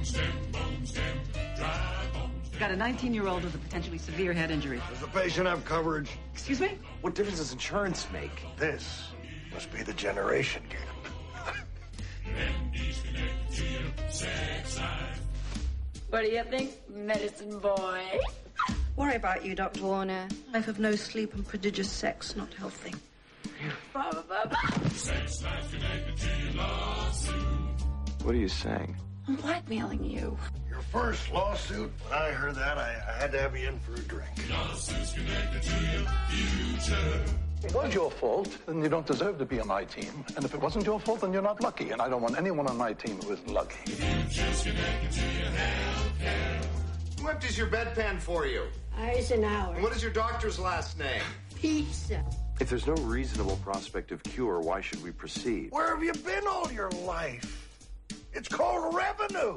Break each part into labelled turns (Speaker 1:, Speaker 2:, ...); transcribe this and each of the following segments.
Speaker 1: Got a 19-year-old with a potentially severe head injury.
Speaker 2: Does the patient have coverage?
Speaker 1: Excuse me?
Speaker 3: What difference does insurance make?
Speaker 2: This must be the generation gap.
Speaker 4: What do you think, medicine boy?
Speaker 5: Worry about you, Dr. Warner. Life of no sleep and prodigious sex, not healthy.
Speaker 3: What are you saying?
Speaker 4: I'm blackmailing you.
Speaker 2: Your first lawsuit, when I heard that, I had to have you in for a drink.
Speaker 6: If it was your fault, then you don't deserve to be on my team. And if it wasn't your fault, then you're not lucky. And I don't want anyone on my team who isn't lucky.
Speaker 7: Who empties your bedpan for you?
Speaker 5: Eisenhower.
Speaker 7: And what is your doctor's last name?
Speaker 5: Pizza.
Speaker 3: If there's no reasonable prospect of cure, why should we proceed?
Speaker 2: Where have you been all your life? It's called revenue.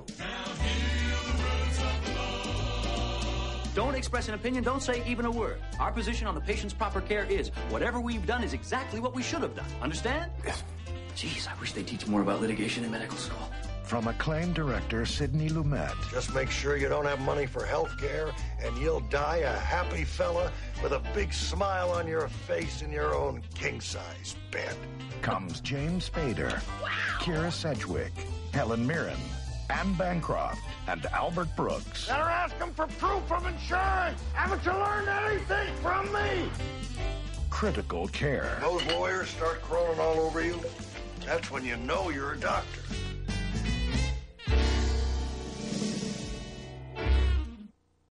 Speaker 8: Don't express an opinion. Don't say even a word. Our position on the patient's proper care is whatever we've done is exactly what we should have done. Understand?
Speaker 3: Yes.
Speaker 8: Jeez, I wish they'd teach more about litigation in medical school.
Speaker 9: From acclaimed director Sidney Lumet.
Speaker 2: Just make sure you don't have money for health care, and you'll die a happy fella with a big smile on your face in your own king-size bed.
Speaker 9: Comes James Spader, Kira Sedgwick, Helen Mirren, Anne Bancroft, and Albert Brooks.
Speaker 2: Better ask them for proof of insurance. Haven't you learned anything from me?
Speaker 9: Critical Care.
Speaker 2: Those lawyers start crawling all over you. That's when you know you're a doctor.